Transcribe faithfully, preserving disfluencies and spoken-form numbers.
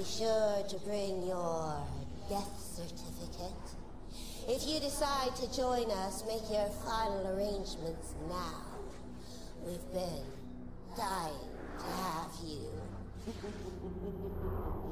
Be sure to bring your death certificate. If you decide to join us, make your final arrangements now. We've been dying to have you.